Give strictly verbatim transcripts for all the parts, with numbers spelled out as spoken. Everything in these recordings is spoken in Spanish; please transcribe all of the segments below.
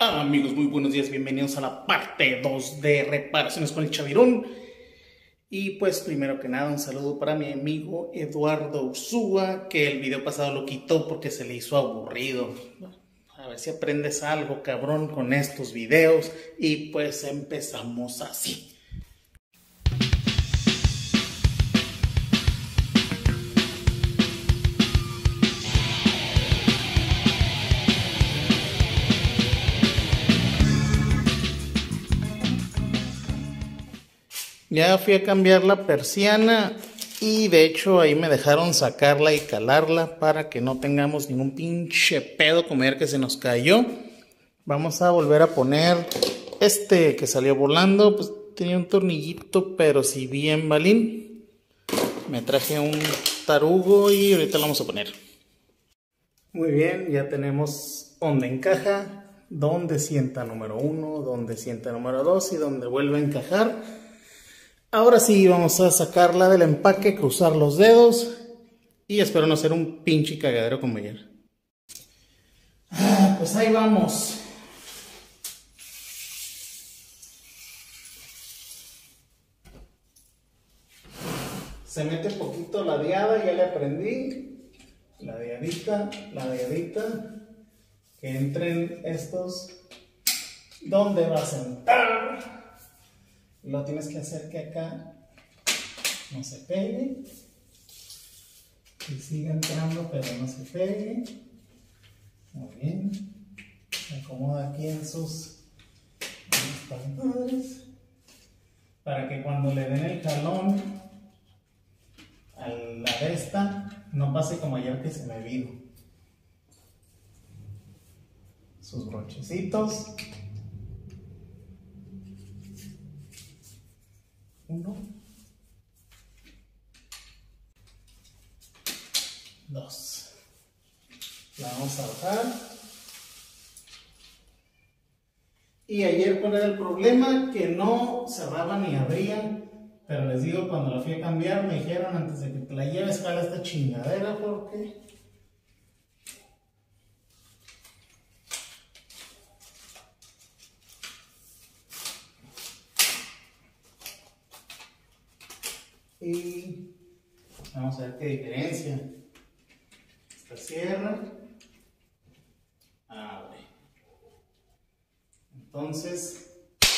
Ah, amigos, muy buenos días, bienvenidos a la parte dos de reparaciones con el Chavirón. Y pues primero que nada un saludo para mi amigo Eduardo Ursúa, que el video pasado lo quitó porque se le hizo aburrido. A ver si aprendes algo, cabrón, con estos videos. Y pues empezamos así. Ya fui a cambiar la persiana y de hecho ahí me dejaron sacarla y calarla para que no tengamos ningún pinche pedo como ayer que se nos cayó. Vamos a volver a poner este que salió volando, pues tenía un tornillito pero si bien balín. Me traje un tarugo y ahorita lo vamos a poner. Muy bien, ya tenemos donde encaja, donde sienta número uno, donde sienta número dos y donde vuelve a encajar. Ahora sí, vamos a sacarla del empaque, cruzar los dedos y espero no hacer un pinche cagadero como ayer. Ah, pues ahí vamos. Se mete poquito la diada, ya le aprendí. La diadita, la diadita. Que entren estos donde va a sentar. Lo tienes que hacer que acá no se pegue. Y siga entrando, pero no se pegue. Muy bien. Se acomoda aquí en sus espaldores. Para que cuando le den el jalón a la de esta, no pase como ayer que se me vino. Sus brochecitos. Uno, dos. La vamos a bajar. Y ayer, ¿cuál era el problema? Que no cerraban ni abrían. Pero les digo, cuando la fui a cambiar, me dijeron antes de que te la lleves, jala esta chingadera porque y vamos a ver qué diferencia. Esta cierra. Ah, bueno. Entonces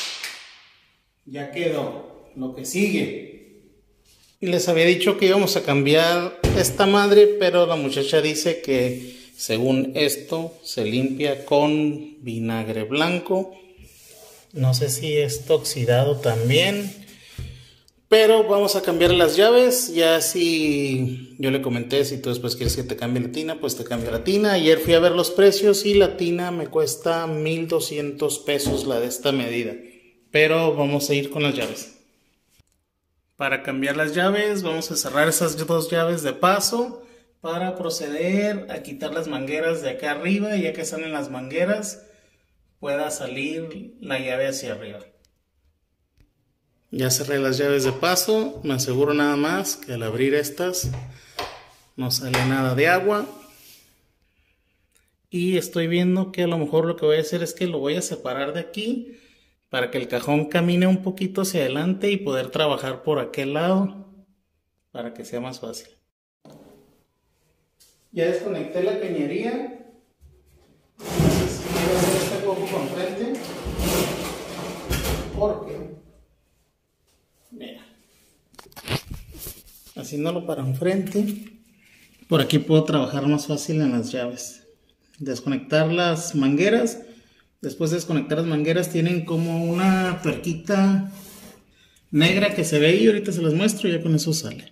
ya quedó. Lo que sigue. Y les había dicho que íbamos a cambiar esta madre, pero la muchacha dice que según esto se limpia con vinagre blanco. No sé si está oxidado también. Pero vamos a cambiar las llaves. Ya si yo le comenté, si tú después quieres que te cambie la tina, pues te cambio la tina. Ayer fui a ver los precios y la tina me cuesta mil doscientos pesos la de esta medida. Pero vamos a ir con las llaves. Para cambiar las llaves vamos a cerrar esas dos llaves de paso para proceder a quitar las mangueras de acá arriba. Y ya que salen las mangueras pueda salir la llave hacia arriba. Ya cerré las llaves de paso, me aseguro nada más que al abrir estas no sale nada de agua. Y estoy viendo que a lo mejor lo que voy a hacer es que lo voy a separar de aquí para que el cajón camine un poquito hacia adelante y poder trabajar por aquel lado para que sea más fácil. Ya desconecté la cañería. Entonces voy a hacer este poco con frente porque mira, haciéndolo para enfrente, por aquí puedo trabajar más fácil en las llaves. Desconectar las mangueras. Después de desconectar las mangueras tienen como una tuerquita negra que se ve y ahorita se las muestro y ya con eso sale.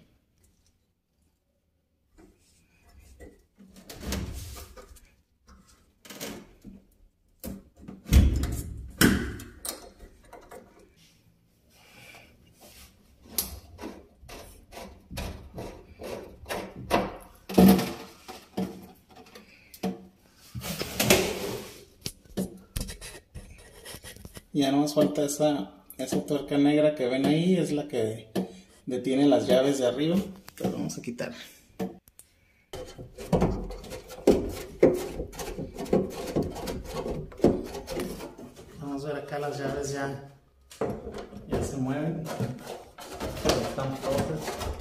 Ya no más falta esa, esa tuerca negra que ven ahí, es la que detiene las llaves de arriba. Pero vamos a quitar. Vamos a ver acá, las llaves ya, ya se mueven. Están flojas.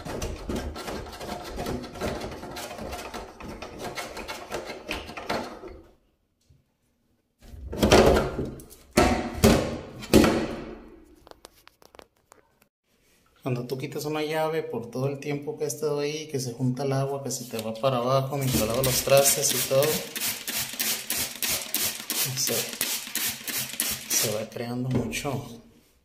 Cuando tú quitas una llave por todo el tiempo que ha estado ahí, que se junta el agua, que se te va para abajo mientras lavas los trastes y todo, se, se va creando mucho,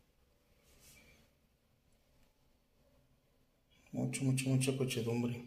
mucho, mucho, mucha cochedumbre.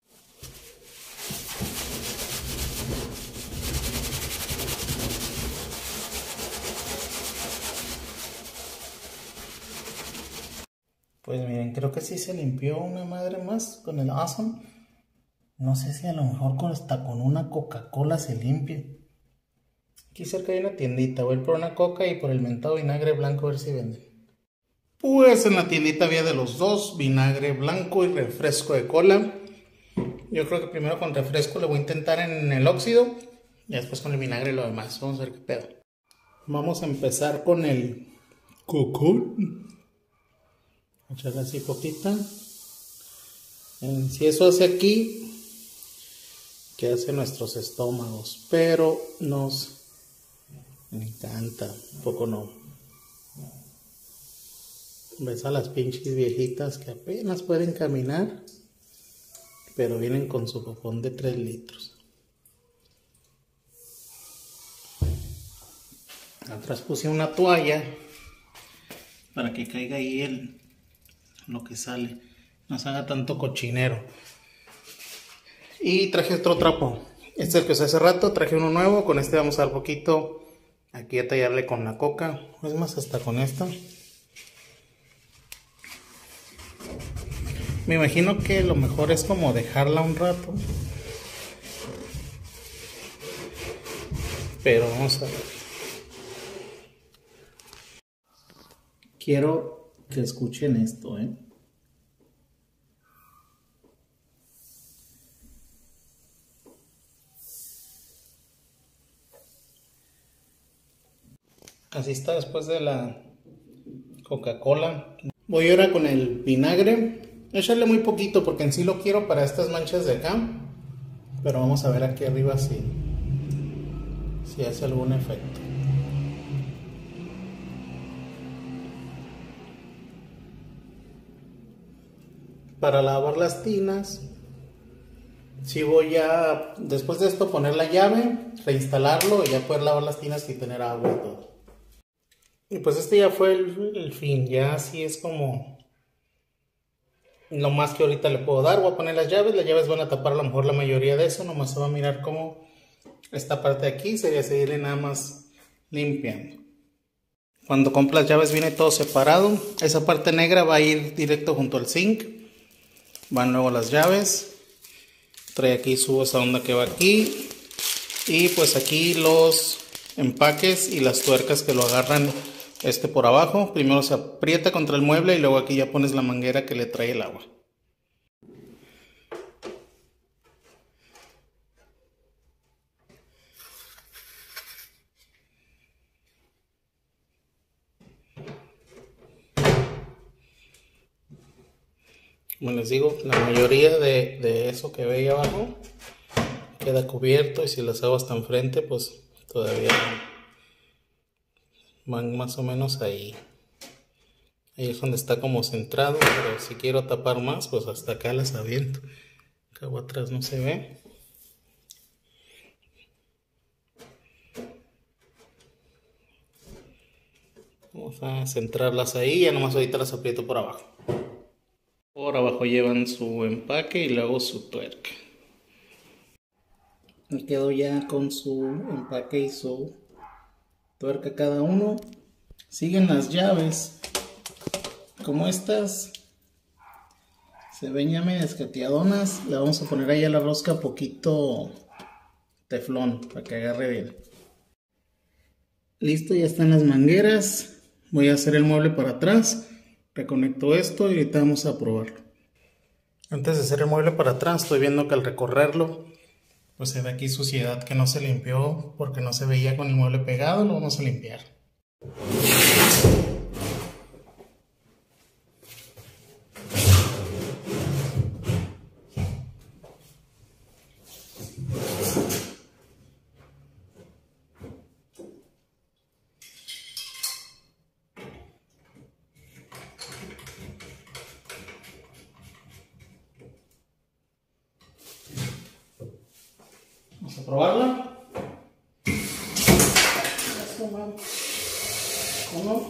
Pues miren, creo que sí se limpió una madre más con el Awesome. No sé si a lo mejor con, hasta con una Coca-Cola se limpie. Aquí cerca hay una tiendita. Voy a ir por una coca y por el mentado vinagre blanco a ver si venden. Pues en la tiendita había de los dos, vinagre blanco y refresco de cola. Yo creo que primero con refresco le voy a intentar en el óxido y después con el vinagre y lo demás. Vamos a ver qué pedo. Vamos a empezar con el coco. Echarle así poquita. Si eso hace aquí, que hace nuestros estómagos, pero nos encanta, un poco no. Ves a las pinches viejitas que apenas pueden caminar, pero vienen con su copón de tres litros. Atrás puse una toalla para que caiga ahí el lo que sale, no se haga tanto cochinero. Y traje otro trapo, este es el que usé hace rato, traje uno nuevo, con este vamos a dar poquito aquí a tallarle con la coca, es más hasta con esta. Me imagino que lo mejor es como dejarla un rato, pero vamos a ver. Quiero que escuchen esto, ¿eh? Así está después de la Coca-Cola. Voy ahora con el vinagre. Echarle muy poquito porque en sí lo quiero para estas manchas de acá. Pero vamos a ver aquí arriba si, si hace algún efecto. Para lavar las tinas, si voy a, después de esto, poner la llave, reinstalarlo y ya poder lavar las tinas y tener agua y todo. Y pues este ya fue el, el fin, ya así es como lo más que ahorita le puedo dar. Voy a poner las llaves, las llaves van a tapar a lo mejor la mayoría de eso, nomás se va a mirar como esta parte de aquí, sería seguirle nada más limpiando. Cuando compras las llaves viene todo separado, esa parte negra va a ir directo junto al zinc. Van luego las llaves, trae aquí su esa onda que va aquí y pues aquí los empaques y las tuercas que lo agarran este por abajo. Primero se aprieta contra el mueble y luego aquí ya pones la manguera que le trae el agua. Como les digo, la mayoría de, de eso que ve ahí abajo queda cubierto y si las aguas están enfrente, pues todavía van más o menos ahí. Ahí es donde está como centrado, pero si quiero tapar más, pues hasta acá las aviento. Acá atrás no se ve. Vamos a centrarlas ahí, ya nomás ahorita las aprieto por abajo. Por abajo llevan su empaque y luego su tuerca. Me quedo ya con su empaque y su tuerca cada uno. Siguen las llaves. Como estas se ven ya medio escateadonas, le vamos a poner ahí a la rosca poquito teflón para que agarre bien. Listo, ya están las mangueras. Voy a hacer el mueble para atrás. Reconecto esto y ahorita vamos a probarlo. Antes de hacer el mueble para atrás, estoy viendo que al recorrerlo, pues se ve aquí suciedad que no se limpió porque no se veía con el mueble pegado. Lo vamos a limpiar. Vamos a probarla. Uno.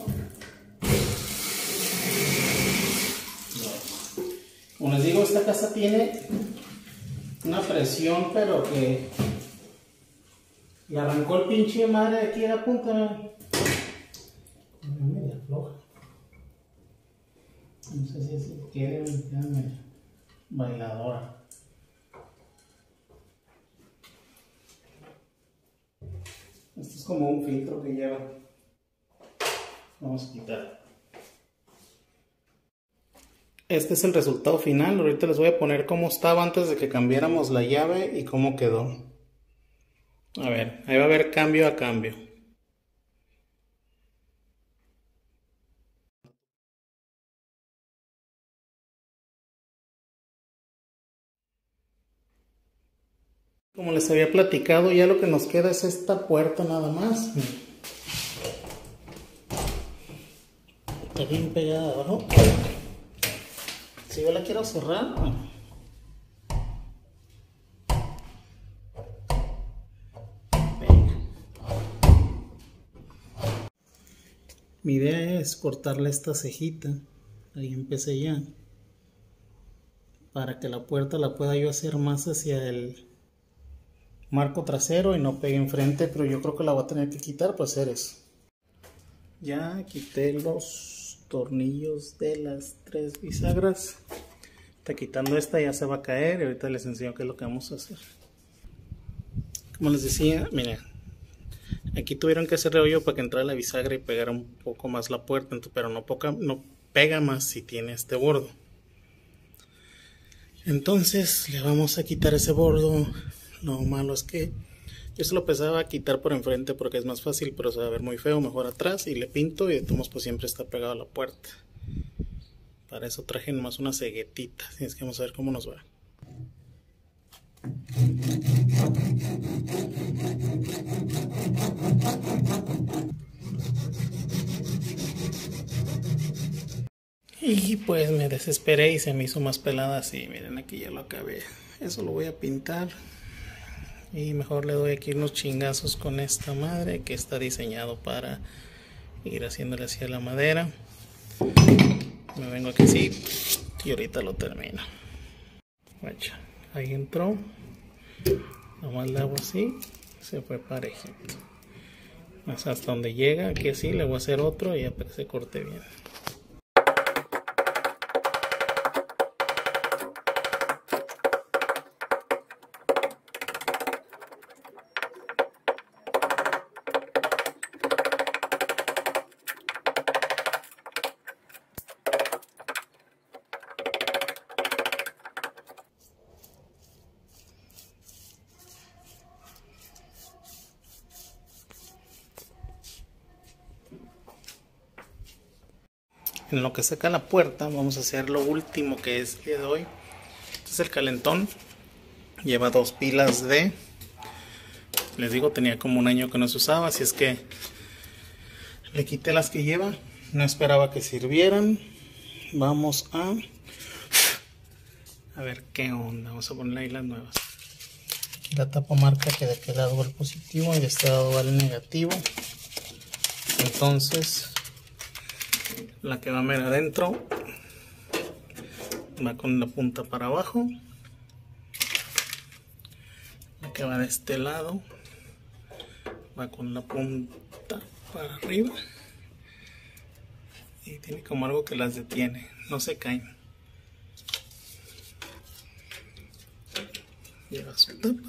Como les digo, esta casa tiene una presión, pero que le arrancó el pinche madre de aquí a la punta. Media floja. No sé si se quiere media bailadora. Esto es como un filtro que lleva. Vamos a quitar. Este es el resultado final. Ahorita les voy a poner cómo estaba antes de que cambiáramos la llave y cómo quedó. A ver, ahí va a haber cambio a cambio. Como les había platicado, ya lo que nos queda es esta puerta nada más. Está bien pegada abajo. Si yo la quiero cerrar, venga. Mi idea es cortarle esta cejita. Ahí empecé ya. Para que la puerta la pueda yo hacer más hacia el marco trasero y no pegue enfrente, pero yo creo que la voy a tener que quitar para hacer eso. Ya quité los tornillos de las tres bisagras. Está quitando esta, ya se va a caer y ahorita les enseño qué es lo que vamos a hacer. Como les decía, miren, aquí tuvieron que hacer hoyo para que entrara la bisagra y pegara un poco más la puerta, pero no, poca, no pega más si tiene este bordo. Entonces le vamos a quitar ese bordo. Lo malo es que yo se lo pensaba quitar por enfrente porque es más fácil, pero se va a ver muy feo. Mejor atrás y le pinto y de todos pues siempre está pegado a la puerta. Para eso traje nomás una ceguetita. Así es que vamos a ver cómo nos va. Y pues me desesperé y se me hizo más pelada así. Miren, aquí ya lo acabé. Eso lo voy a pintar. Y mejor le doy aquí unos chingazos con esta madre que está diseñado para ir haciéndole así a la madera. Me vengo aquí así y ahorita lo termino. Guacha, ahí entró. Nomás le hago así, se fue parejito. Más hasta donde llega, aquí así le voy a hacer otro y ya para que se corte bien. En lo que saca la puerta vamos a hacer lo último que es el día de hoy. Este es el calentón. Lleva dos pilas de... Les digo, tenía como un año que no se usaba, así es que le quité las que lleva. No esperaba que sirvieran. Vamos a... A ver qué onda. Vamos a ponerle ahí las nuevas. La tapa marca que de aquel lado va el positivo y de este lado va el negativo. Entonces... La que va a ver adentro va con la punta para abajo. La que va de este lado va con la punta para arriba. Y tiene como algo que las detiene, no se caen. Lleva su tapa.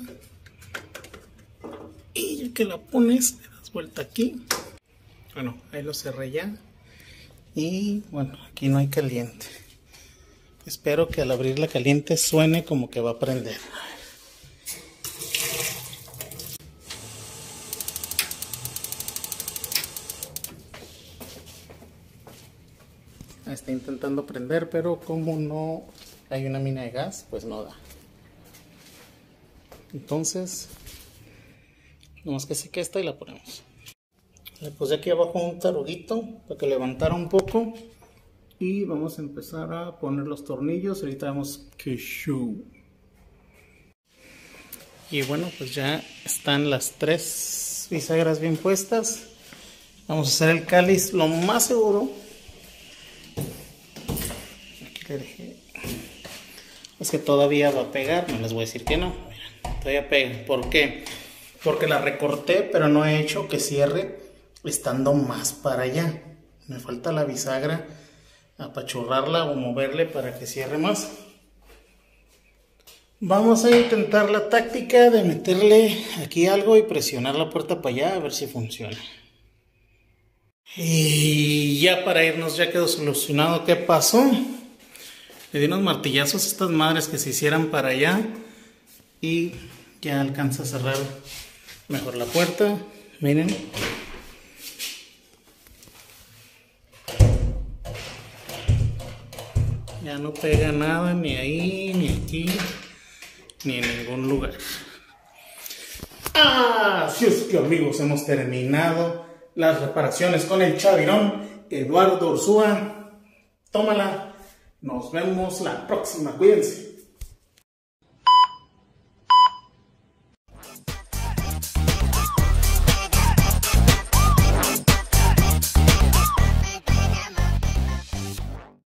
Y ya que la pones, le das vuelta aquí. Bueno, ahí lo cerré ya. Y bueno, aquí no hay caliente. Espero que al abrir la caliente suene como que va a prender. Está intentando prender, pero como no hay una mina de gas, pues no da. Entonces, nomás que seque esta y la ponemos. Le puse aquí abajo un taruguito para que levantara un poco. Y vamos a empezar a poner los tornillos. Ahorita vemos que show. Y bueno, pues ya están las tres bisagras bien puestas. Vamos a hacer el cáliz lo más seguro. Aquí le dejé. Es que todavía va a pegar, no les voy a decir que no. Miren, todavía pega. ¿Por qué? Porque la recorté, pero no he hecho que cierre estando más para allá. Me falta la bisagra, apachurrarla o moverle para que cierre más. Vamos a intentar la táctica de meterle aquí algo y presionar la puerta para allá a ver si funciona. Y ya para irnos ya quedó solucionado qué pasó. Le di unos martillazos a estas madres que se hicieran para allá y ya alcanza a cerrar mejor la puerta. Miren. Ya no pega nada ni ahí, ni aquí, ni en ningún lugar. Así es que amigos, hemos terminado las reparaciones con el chavirón Eduardo Ursúa. Tómala. Nos vemos la próxima. Cuídense.